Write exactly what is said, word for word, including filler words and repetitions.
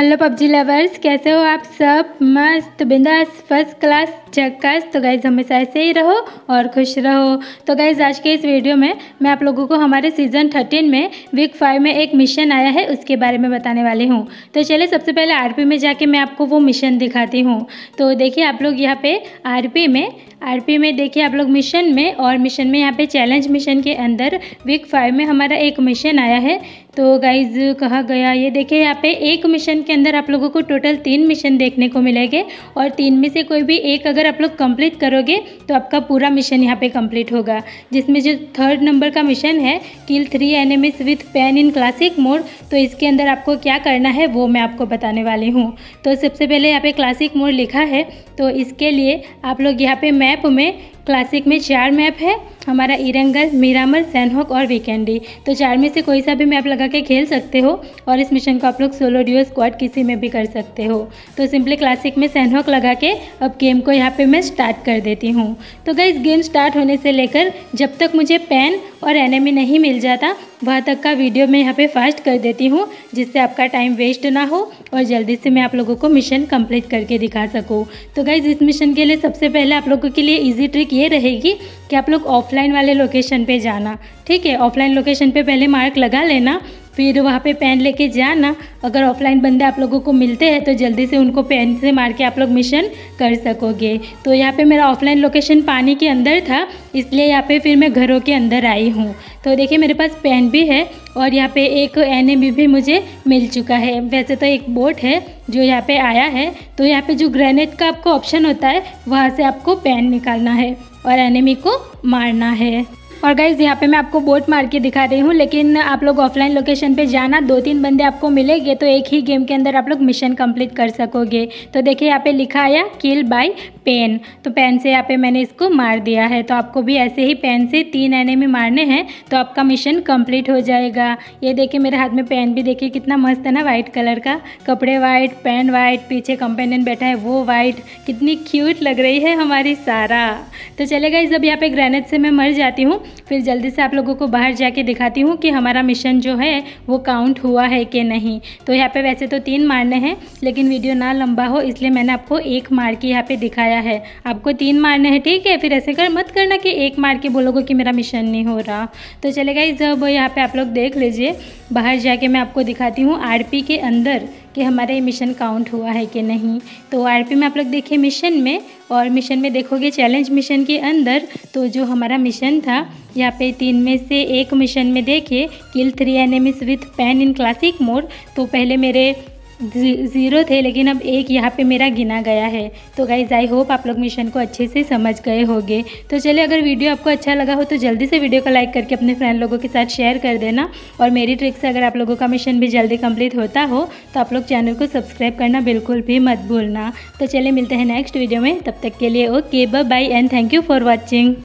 Hello PUBG lovers, कैसे हो आप सब? मस्त बिंदास फर्स्ट क्लास झक्कास। तो गाइज़ हमेशा ऐसे ही रहो और खुश रहो। तो गाइज़ आज के इस वीडियो में मैं आप लोगों को हमारे सीज़न थर्टीन में वीक फाइव में एक मिशन आया है उसके बारे में बताने वाली हूँ। तो चलिए सबसे पहले आरपी में जाके मैं आपको वो मिशन दिखाती हूँ। तो देखिए आप लोग यहाँ पे आरपी में आरपी में देखिए आप लोग मिशन में और मिशन में यहाँ पे चैलेंज मिशन के अंदर वीक फाइव में हमारा एक मिशन आया है। तो गाइज़ कहा गया ये देखिए यहाँ पे एक मिशन के अंदर आप लोगों को टोटल तीन मिशन देखने को मिलेंगे और तीन में से कोई भी एक अगर आप लोग कंप्लीट करोगे तो आपका पूरा मिशन यहाँ पे कंप्लीट होगा। जिसमें जो थर्ड नंबर का मिशन है kill three enemies with pan in classic mode, तो इसके अंदर आपको क्या करना है वो मैं आपको बताने वाली हूँ। तो सबसे पहले यहाँ पे क्लासिक मोड लिखा है, तो इसके लिए आप लोग यहाँ पे मैप में क्लासिक में चार मैप है हमारा इरंगल, मिरामर, सैनहॉक और वीकेंडी। तो चार में से कोई सा भी मैप लगा के खेल सकते हो और इस मिशन को आप लोग सोलो ड्यूओ स्क्वाड किसी में भी कर सकते हो। तो सिंपली क्लासिक में सैनहॉक लगा के अब गेम को यहाँ पे मैं स्टार्ट कर देती हूँ। तो गाइस गेम स्टार्ट होने से लेकर जब तक मुझे पेन और एनिमी नहीं मिल जाता वहाँ तक का वीडियो मैं यहाँ पे फास्ट कर देती हूँ, जिससे आपका टाइम वेस्ट ना हो और जल्दी से मैं आप लोगों को मिशन कंप्लीट करके दिखा सकूँ। तो गाइज इस मिशन के लिए सबसे पहले आप लोगों के लिए इजी ट्रिक ये रहेगी कि आप लोग ऑफलाइन वाले लोकेशन पे जाना। ठीक है, ऑफलाइन लोकेशन पे पहले मार्क लगा लेना, फिर वहाँ पे पेन लेके जाना। अगर ऑफलाइन बंदे आप लोगों को मिलते हैं तो जल्दी से उनको पेन से मार के आप लोग मिशन कर सकोगे। तो यहाँ पे मेरा ऑफलाइन लोकेशन पानी के अंदर था, इसलिए यहाँ पे फिर मैं घरों के अंदर आई हूँ। तो देखिए मेरे पास पेन भी है और यहाँ पे एक एनिमी भी मुझे मिल चुका है। वैसे तो एक बोट है जो यहाँ पे आया है। तो यहाँ पे जो ग्रेनेड का आपको ऑप्शन होता है वहाँ से आपको पेन निकालना है और एनिमी को मारना है। और गाइज़ यहाँ पे मैं आपको बोट मार के दिखा रही हूँ, लेकिन आप लोग ऑफलाइन लोकेशन पे जाना, दो तीन बंदे आपको मिलेंगे तो एक ही गेम के अंदर आप लोग मिशन कंप्लीट कर सकोगे। तो देखिए यहाँ पे लिखा आया किल बाय पेन, तो पेन से यहाँ पे मैंने इसको मार दिया है। तो आपको भी ऐसे ही पेन से तीन एनिमी मारने हैं तो आपका मिशन कंप्लीट हो जाएगा। ये देखिए मेरे हाथ में पेन भी देखिए कितना मस्त है ना, वाइट कलर का, कपड़े वाइट, पेन वाइट, पीछे कंपेनियन बैठा है वो वाइट, कितनी क्यूट लग रही है हमारी सारा। तो चले गाइस अब यहाँ पे ग्रेनेड से मैं मर जाती हूँ, फिर जल्दी से आप लोगों को बाहर जाके दिखाती हूँ कि हमारा मिशन जो है वो काउंट हुआ है कि नहीं। तो यहाँ पे वैसे तो तीन मारने हैं, लेकिन वीडियो ना लंबा हो इसलिए मैंने आपको एक मार के यहाँ पे दिखाया है। आपको तीन मारने हैं, ठीक है? फिर ऐसे कर मत करना कि एक मार के बोलोगे कि मेरा मिशन नहीं हो रहा। तो चलेगा जब यहाँ पे आप लोग देख लीजिए, बाहर जाके मैं आपको दिखाती हूँ आरपी के अंदर कि हमारा ये मिशन काउंट हुआ है कि नहीं। तो आरपी में आप लोग देखिए मिशन में, और मिशन में देखोगे चैलेंज मिशन के अंदर, तो जो हमारा मिशन था यहाँ पे तीन में से एक मिशन में देखिए kill three enemies with pan in classic mode, तो पहले मेरे ज़ीरो थे लेकिन अब एक यहाँ पे मेरा गिना गया है। तो गाइज आई होप आप लोग मिशन को अच्छे से समझ गए होंगे। तो चलिए अगर वीडियो आपको अच्छा लगा हो तो जल्दी से वीडियो को लाइक करके अपने फ्रेंड लोगों के साथ शेयर कर देना। और मेरी ट्रिक से अगर आप लोगों का मिशन भी जल्दी कंप्लीट होता हो तो आप लोग चैनल को सब्सक्राइब करना बिल्कुल भी मत भूलना। तो चलिए मिलते हैं नेक्स्ट वीडियो में, तब तक के लिए okay bye bye and thank you for watching.